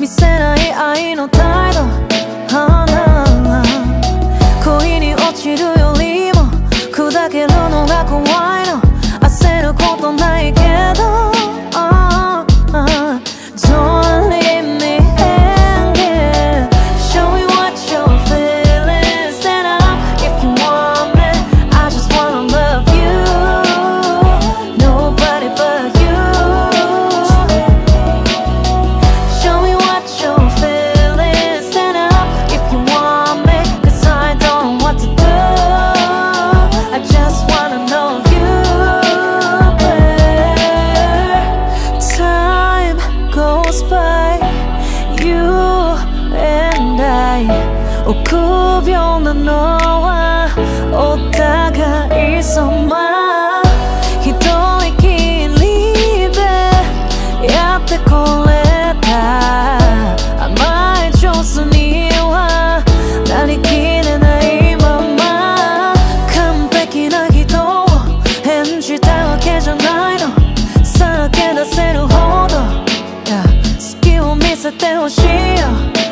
見せない愛の態度、恋に落ちるよりも砕けるのが怖いの。焦ることないけど、Don't leave me hanging. Show me what you're feeling. Stand up if you want me. I just wanna love you. Nobody but you. Show me what you're feeling. Stand up if you want me. 'Cause I don't know what to do. I just wanna know you, babe. Time goes by, you and I.臆病なのはお互いさま。一人きりでやってこれた甘い上手にはなりきれないまま。完璧な人を演じたわけじゃないの。さらけ出せるほど好きを見せてほしいよ。